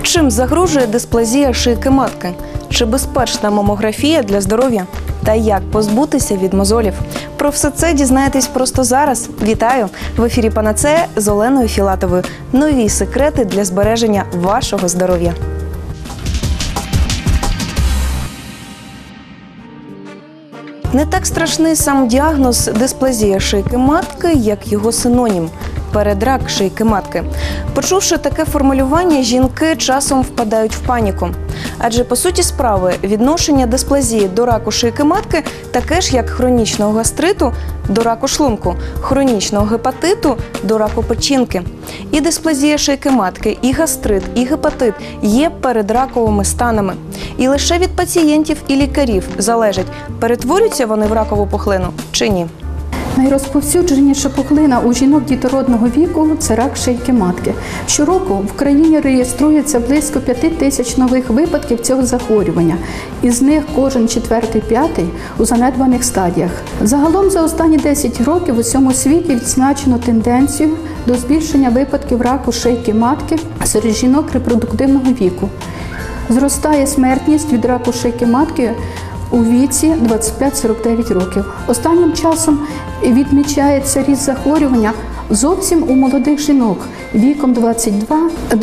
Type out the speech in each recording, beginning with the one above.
Чим загрожує дисплазія шийки матки? Чи безпечна мамографія для здоров'я? Та як позбутися від мозолів? Про все це дізнаєтесь просто зараз. Вітаю! В ефірі «Панацея» з Оленою Філатовою. Нові секрети для збереження вашого здоров'я. Не так страшний сам діагноз дисплазія шийки матки, як його синонім – передрак шийки матки. Почувши таке формулювання, жінки часом впадають в паніку. Адже, по суті справи, відношення дисплазії до раку шийки матки таке ж, як хронічного гастриту до раку шлунку, хронічного гепатиту до раку печінки. І дисплазія шийки матки, і гастрит, і гепатит є передраковими станами. І лише від пацієнтів і лікарів залежить, перетворюються вони в ракову пухлину чи ні. Найрозповсюдженіша пухлина у жінок дітородного віку – це рак шийки матки. Щороку в країні реєструється близько 5 тисяч нових випадків цього захворювання. Із них кожен 4-5 у занедбаних стадіях. Загалом за останні 10 років у всьому світі відзначено тенденцію до збільшення випадків раку шийки матки серед жінок репродуктивного віку. Зростає смертність від раку шийки матки у віці 25-49 років. Останнім часом відмічається ріст захворювання зовсім у молодих жінок віком 22,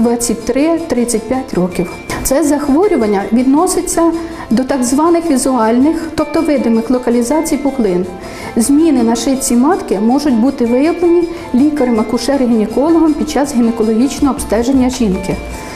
23, 35 років. Це захворювання відноситься до так званих візуальних, тобто видимих локалізацій пухлин. Зміни на шийці матки можуть бути виявлені лікарем-акушер-гінекологом під час гінекологічного обстеження жінки.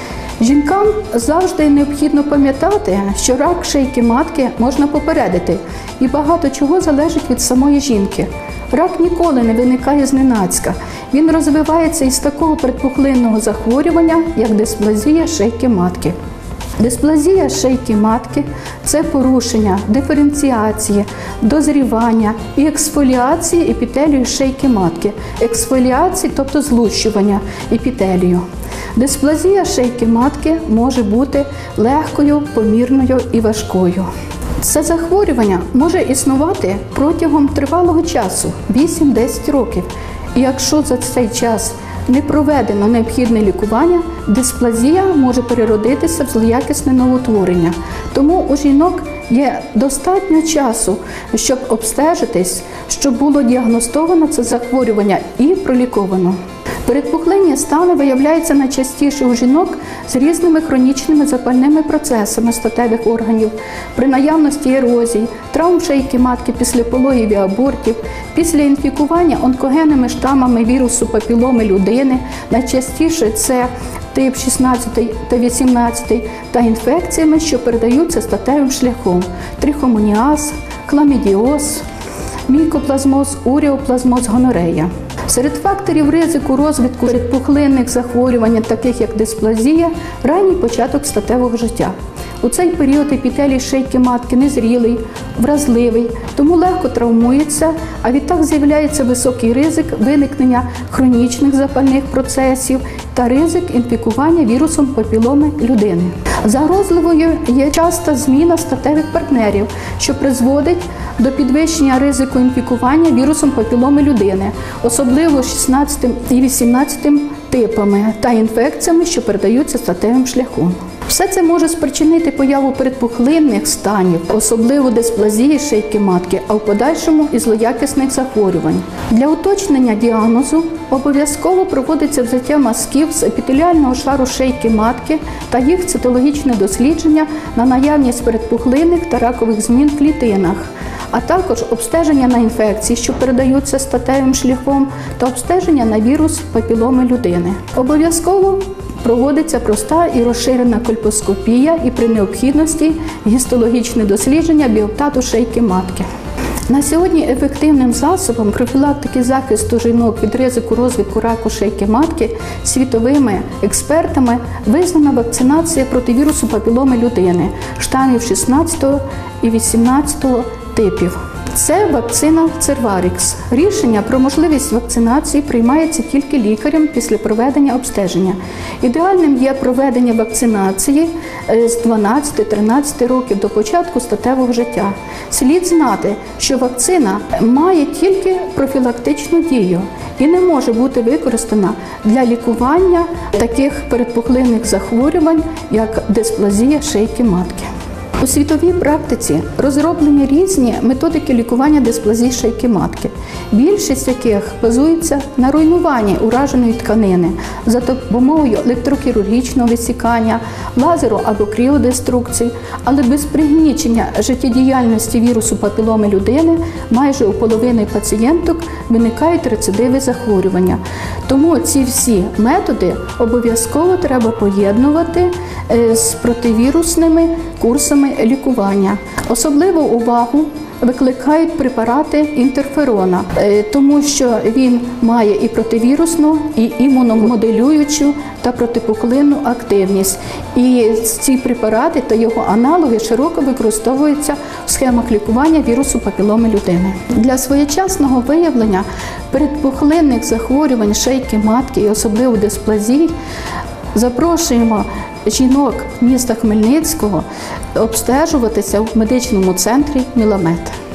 Жінкам завжди необхідно пам'ятати, що рак шийки матки можна попередити, і багато чого залежить від самої жінки. Рак ніколи не виникає зненацька. Він розвивається із такого предпухлинного захворювання, як дисплазія шийки матки. Дисплазія шийки матки – це порушення диференціації, дозрівання і ексфоліації епітелію шийки матки. Ексфоліації, тобто злущування епітелію. Дисплазія шийки матки може бути легкою, помірною і важкою. Це захворювання може існувати протягом тривалого часу – 8-10 років. І якщо за цей час не проведено необхідне лікування, дисплазія може переродитися в злоякісне новоутворення. Тому у жінок є достатньо часу, щоб обстежитись, щоб було діагностовано це захворювання і проліковано. Передпухлинні стани виявляються найчастіше у жінок з різними хронічними запальними процесами статевих органів, при наявності ерозій, травм шийки матки після пологів і абортів, після інфікування онкогенними штамами вірусу папіломи людини, найчастіше це тип 16 та 18, та інфекціями, що передаються статевим шляхом – трихомоніаз, хламідіоз, мікоплазмоз, уріоплазмоз, гонорея. Серед факторів ризику розвитку передпухлинних захворювань, таких як дисплазія, ранній початок статевого життя. У цей період епітелій шийки матки незрілий, вразливий, тому легко травмується, а відтак з'являється високий ризик виникнення хронічних запальних процесів та ризик інфікування вірусом папіломи людини. Загрозливою є часта зміна статевих партнерів, що призводить до підвищення ризику інфікування вірусом папіломи людини, особливо 16 і 18 типами та інфекціями, що передаються статевим шляхом. Все це може спричинити появу передпухлинних станів, особливо дисплазії шийки матки, а в подальшому і злоякісних захворювань. Для уточнення діагнозу обов'язково проводиться взяття мазків з епітеліального шару шийки матки та їх цитологічне дослідження на наявність передпухлинних та ракових змін в клітинах, а також обстеження на інфекції, що передаються статевим шляхом, та обстеження на вірус папіломи людини. Обов'язково проводиться проста і розширена кольпоскопія і при необхідності гістологічне дослідження біоптату шийки матки. На сьогодні ефективним засобом профілактики захисту жінок від ризику розвитку раку шийки матки світовими експертами визнана вакцинація проти вірусу папіломи людини, штамів 16 і 18 типів. Це вакцина Cervarix. Рішення про можливість вакцинації приймається тільки лікарем після проведення обстеження. Ідеальним є проведення вакцинації з 12-13 років до початку статевого життя. Слід знати, що вакцина має тільки профілактичну дію і не може бути використана для лікування таких передпухлинних захворювань, як дисплазія шийки матки. У світовій практиці розроблені різні методики лікування дисплазії шийки матки, більшість яких базується на руйнуванні ураженої тканини за допомогою електрохірургічного висікання, лазеру або кріодеструкції, але без пригнічення життєдіяльності вірусу папіломи людини майже у половини пацієнток виникають рецидиви захворювання. Тому ці всі методи обов'язково треба поєднувати з противірусними курсами лікування. Особливу увагу викликають препарати інтерферона, тому що він має і противірусну, і імуномоделюючу та протипухлинну активність. І ці препарати та його аналоги широко використовуються в схемах лікування вірусу папіломи людини. Для своєчасного виявлення передпухлинних захворювань шийки матки і особливо дисплазій запрошуємо жінок міста Хмельницького обстежуватися в медичному центрі «Міламед».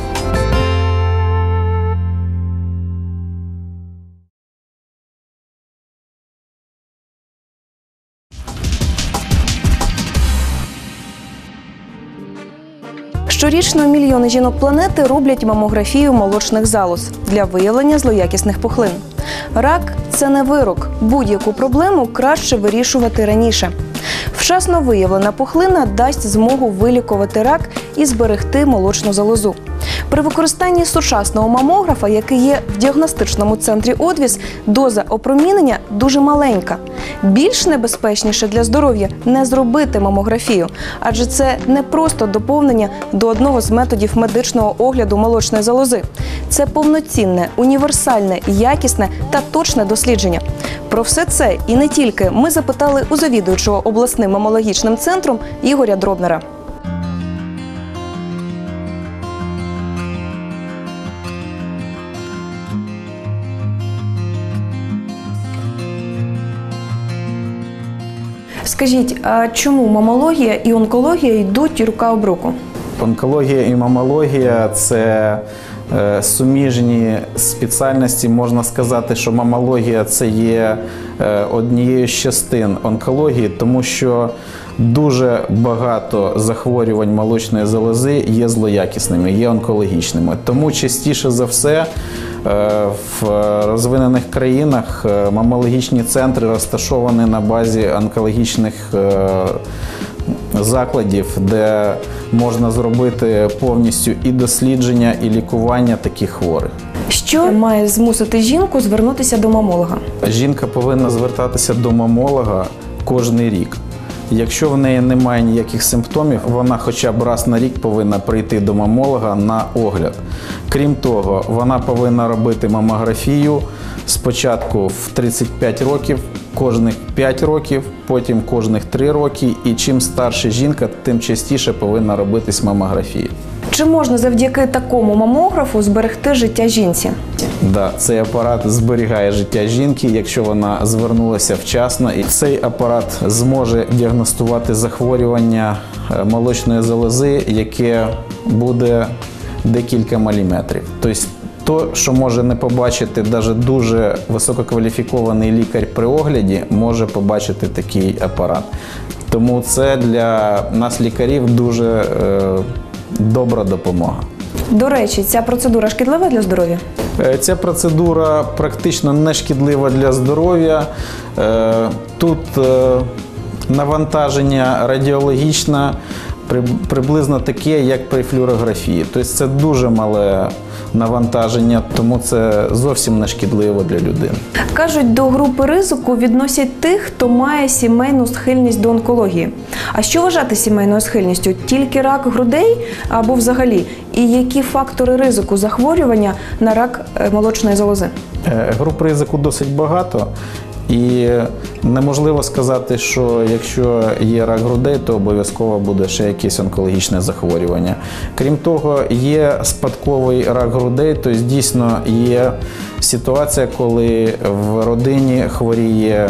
Щорічно мільйони жінок планети роблять мамографію молочних залоз для виявлення злоякісних пухлин. Рак – це не вирок. Будь-яку проблему краще вирішувати раніше. Вчасно виявлена пухлина дасть змогу вилікувати рак і зберегти молочну залозу. При використанні сучасного мамографа, який є в діагностичному центрі «Одвіс», доза опромінення дуже маленька. Більш небезпечніше для здоров'я не зробити мамографію, адже це не просто доповнення до одного з методів медичного огляду молочної залози. Це повноцінне, універсальне, якісне та точне дослідження. Про все це і не тільки ми запитали у завідуючого обласним мамологічним центром Ігоря Дробнера. Скажіть, а чому мамологія і онкологія йдуть рука об руку? Онкологія і мамологія – це суміжні спеціальності. Можна сказати, що мамологія – це є однією з частин онкології, тому що дуже багато захворювань молочної залози є злоякісними, є онкологічними. Тому частіше за все в розвинених країнах мамологічні центри розташовані на базі онкологічних закладів, де можна зробити повністю і дослідження, і лікування таких хворих. Що має змусити жінку звернутися до мамолога? Жінка повинна звертатися до мамолога кожен рік. Якщо в неї немає ніяких симптомів, вона хоча б раз на рік повинна прийти до мамолога на огляд. Крім того, вона повинна робити мамографію спочатку в 35 років, кожних 5 років, потім кожних 3 роки. І чим старша жінка, тим частіше повинна робитись мамографія. Чи можна завдяки такому мамографу зберегти життя жінці? Да, цей апарат зберігає життя жінки, якщо вона звернулася вчасно. І цей апарат зможе діагностувати захворювання молочної залози, яке буде декілька міліметрів. Тобто, то, що може не побачити навіть дуже висококваліфікований лікар при огляді, може побачити такий апарат. Тому це для нас, лікарів, дуже добра допомога. До речі, ця процедура шкідлива для здоров'я? Ця процедура практично не шкідлива для здоров'я. Тут навантаження радіологічне приблизно таке, як при флюорографії. Тобто це дуже мале навантаження, тому це зовсім не шкідливо для людини. Кажуть, до групи ризику відносять тих, хто має сімейну схильність до онкології. А що вважати сімейною схильністю? Тільки рак грудей або взагалі? І які фактори ризику захворювання на рак молочної залози? Груп ризику досить багато. І неможливо сказати, що якщо є рак грудей, то обов'язково буде ще якесь онкологічне захворювання. Крім того, є спадковий рак грудей, тобто дійсно є ситуація, коли в родині хворіє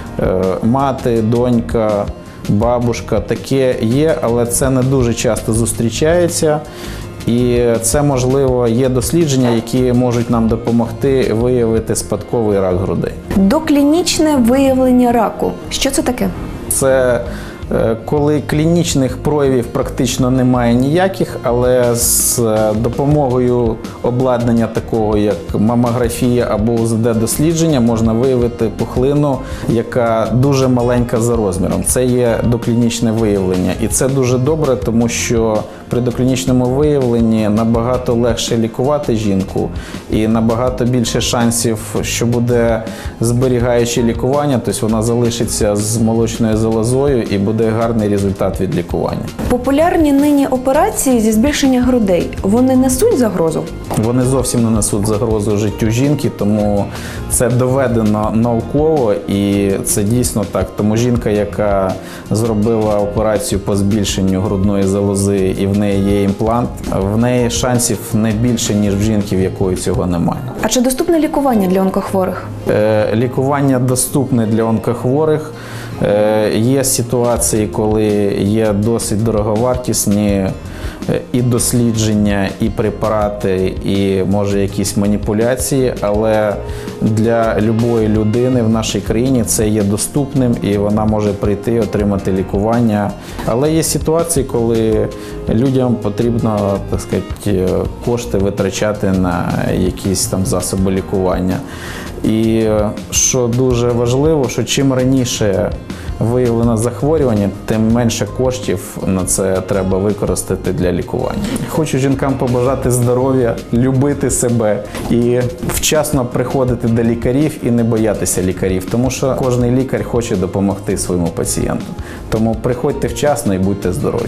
мати, донька, бабушка. Таке є, але це не дуже часто зустрічається. І це, можливо, є дослідження, які можуть нам допомогти виявити спадковий рак грудей. Доклінічне виявлення раку. Що це таке? Це коли клінічних проявів практично немає ніяких, але з допомогою обладнання такого, як мамографія або УЗД-дослідження, можна виявити пухлину, яка дуже маленька за розміром. Це є доклінічне виявлення. І це дуже добре, тому що при доклінічному виявленні набагато легше лікувати жінку і набагато більше шансів, що буде зберігаюче лікування, тобто вона залишиться з молочною залозою і буде гарний результат від лікування. Популярні нині операції зі збільшення грудей, вони несуть загрозу? Вони зовсім не несуть загрозу життю жінки, тому це доведено науково і це дійсно так. Тому жінка, яка зробила операцію по збільшенню грудної залози і в неї є імплант, в неї шансів не більше, ніж в жінки, в якої цього немає. А чи доступне лікування для онкохворих? Лікування доступне для онкохворих. Є ситуації, коли є досить дороговартісні і дослідження, і препарати, і, може, якісь маніпуляції, але для будь-якої людини в нашій країні це є доступним і вона може прийти і отримати лікування. Але є ситуації, коли людям потрібно, так сказати, кошти витрачати на якісь там засоби лікування. І що дуже важливо, що чим раніше виявлено захворювання, тим менше коштів на це треба використати для лікування. Хочу жінкам побажати здоров'я, любити себе і вчасно приходити до лікарів і не боятися лікарів, тому що кожен лікар хоче допомогти своєму пацієнту. Тому приходьте вчасно і будьте здорові.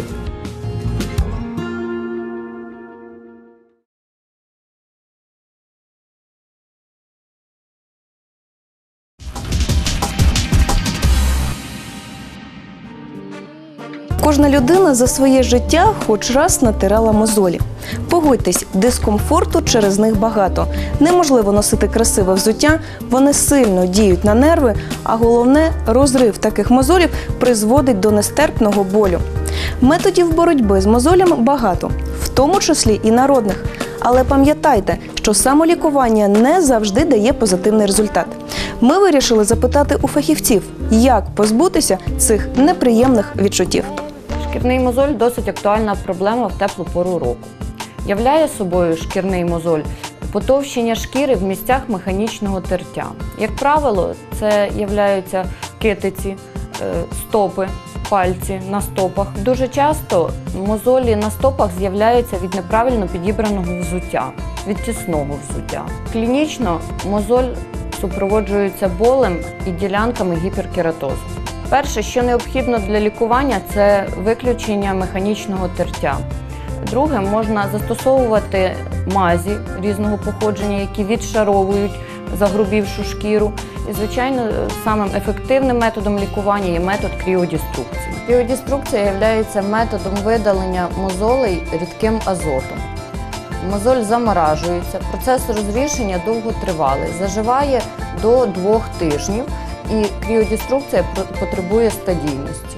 Кожна людина за своє життя хоч раз натирала мозолі. Погодьтесь, дискомфорту через них багато. Неможливо носити красиве взуття, вони сильно діють на нерви, а головне, розрив таких мозолів призводить до нестерпного болю. Методів боротьби з мозолями багато, в тому числі і народних. Але пам'ятайте, що самолікування не завжди дає позитивний результат. Ми вирішили запитати у фахівців, як позбутися цих неприємних відчуттів. Шкірний мозоль – досить актуальна проблема в теплу пору року. Являє собою шкірний мозоль потовщення шкіри в місцях механічного тертя. Як правило, це являються китиці, стопи, пальці на стопах. Дуже часто мозолі на стопах з'являються від неправильно підібраного взуття, від тісного взуття. Клінічно мозоль супроводжується болем і ділянками гіперкератозу. Перше, що необхідно для лікування, це виключення механічного тертя. Друге, можна застосовувати мазі різного походження, які відшаровують загрубівшу шкіру. І, звичайно, самим ефективним методом лікування є метод кріодеструкції. Кріодеструкція є методом видалення мозолей рідким азотом. Мозоль заморажується, процес розрішення довготривалий, заживає до 2 тижнів. І кріодеструкція потребує стадійності.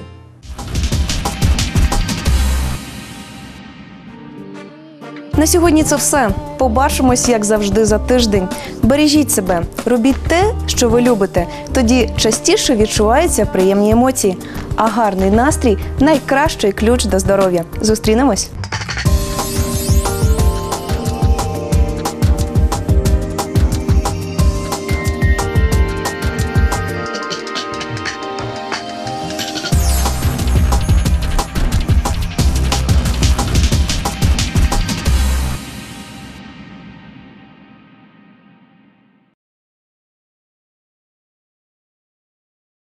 На сьогодні це все. Побачимось, як завжди, за тиждень. Бережіть себе, робіть те, що ви любите. Тоді частіше відчуваються приємні емоції. А гарний настрій – найкращий ключ до здоров'я. Зустрінемось!